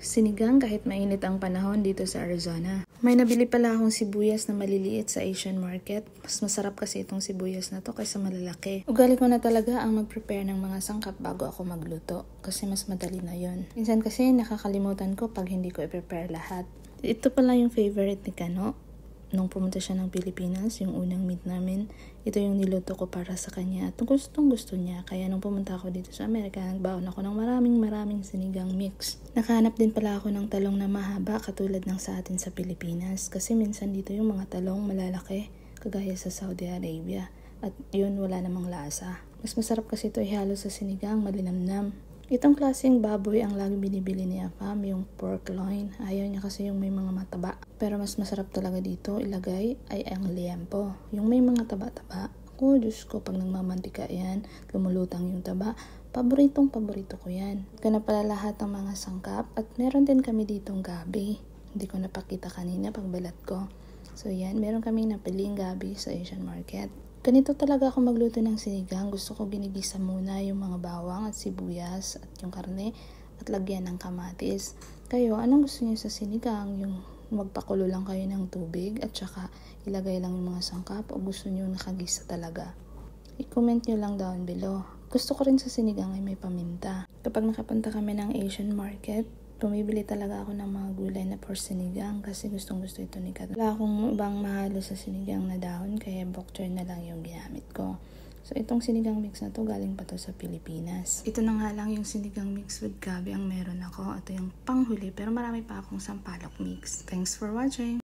Sinigang kahit mainit ang panahon dito sa Arizona. May nabili pala akong sibuyas na maliliit sa Asian market. Mas masarap kasi itong sibuyas na to kaysa malalaki. Ugali ko na talaga ang mag-prepare ng mga sangkap bago ako magluto kasi mas madali na yon. Minsan kasi nakakalimutan ko pag hindi ko i-prepare lahat. Ito pala yung favorite ni Kano. Nung pumunta siya ng Pilipinas, yung unang meet namin, ito yung niluto ko para sa kanya at gustong gusto niya. Kaya nung pumunta ako dito sa Amerika, nagbaon ako ng maraming sinigang mix. Nakahanap din pala ako ng talong na mahaba katulad ng sa atin sa Pilipinas. Kasi minsan dito yung mga talong malalaki, kagaya sa Saudi Arabia. At yun wala namang lasa. Mas masarap kasi ito ihalo sa sinigang, malinamnam. Itong klaseng baboy ang lagi binibili ni Apam, yung pork loin. Ayaw niya kasi yung may mga mataba. Pero mas masarap talaga dito ilagay ay ang liempo. Yung may mga taba-taba. Ako, Diyos ko, pag nagmamantika yan, lumulutang yung taba. Paborito ko yan. Ito na pala lahat ng mga sangkap. At meron din kami ditong gabi. Hindi ko napakita kanina pag balat ko. So yan, meron kaming napiling gabi sa Asian market. Ganito talaga ako magluto ng sinigang. Gusto ko ginigisa muna yung mga bawang at sibuyas at yung karne at lagyan ng kamatis. Kayo, anong gusto niyo sa sinigang? Yung magpakulo lang kayo ng tubig at saka ilagay lang yung mga sangkap o gusto niyo nakagisa talaga? I-comment nyo lang down below. Gusto ko rin sa sinigang ay may paminta. Kapag nakapunta kami ng Asian market, bumibili talaga ako ng mga gulay na for sinigang kasi gustong gusto ito ni Kat. Wala akong ibang mahalo sa sinigang na dahon kaya bok choy na lang yung ginamit ko. So itong sinigang mix na to galing pa to sa Pilipinas. Ito na nga lang yung sinigang mix with gabi ang meron ako. Ito yung panghuli pero marami pa akong sampalok mix. Thanks for watching!